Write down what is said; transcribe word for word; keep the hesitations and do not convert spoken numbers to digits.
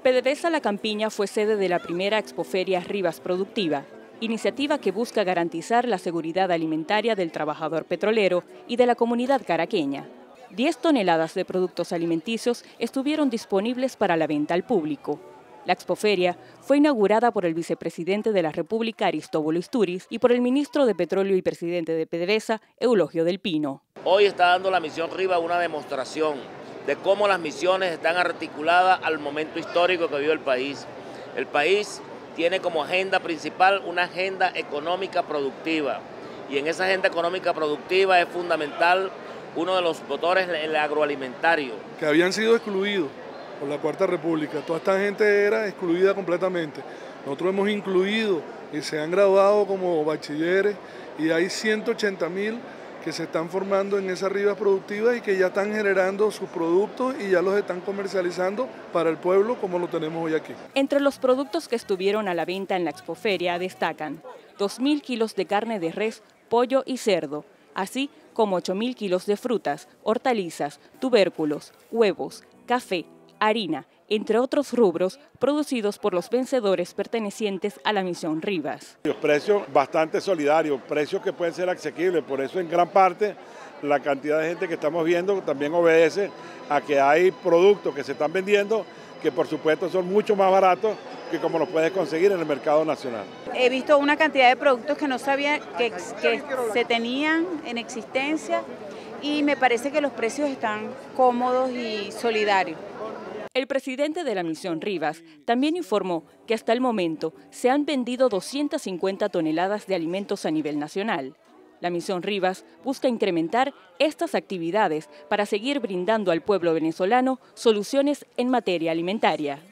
PDVSA La Campiña fue sede de la primera Expoferia Rivas Productiva, iniciativa que busca garantizar la seguridad alimentaria del trabajador petrolero y de la comunidad caraqueña. Diez toneladas de productos alimenticios estuvieron disponibles para la venta al público. La expoferia fue inaugurada por el vicepresidente de la República, Aristóbulo Isturiz, y por el ministro de Petróleo y presidente de PDVSA, Eulogio del Pino. Hoy está dando la misión Rivas una demostración de cómo las misiones están articuladas al momento histórico que vive el país. El país tiene como agenda principal una agenda económica productiva, y en esa agenda económica productiva es fundamental uno de los motores, el agroalimentario. Que habían sido excluidos por la Cuarta República, toda esta gente era excluida completamente. Nosotros hemos incluido y se han graduado como bachilleres y hay ciento ochenta mil que se están formando en esas rivas productivas y que ya están generando sus productos y ya los están comercializando para el pueblo como lo tenemos hoy aquí. Entre los productos que estuvieron a la venta en la expoferia destacan dos mil kilos de carne de res, pollo y cerdo, así como ocho mil kilos de frutas, hortalizas, tubérculos, huevos, café, harina, entre otros rubros producidos por los vencedores pertenecientes a la misión Rivas. Los precios bastante solidarios, precios que pueden ser asequibles, por eso en gran parte la cantidad de gente que estamos viendo también obedece a que hay productos que se están vendiendo que por supuesto son mucho más baratos que como los puedes conseguir en el mercado nacional. He visto una cantidad de productos que no sabía que, que se tenían en existencia y me parece que los precios están cómodos y solidarios. El presidente de la misión Rivas también informó que hasta el momento se han vendido doscientas cincuenta toneladas de alimentos a nivel nacional. La misión Rivas busca incrementar estas actividades para seguir brindando al pueblo venezolano soluciones en materia alimentaria.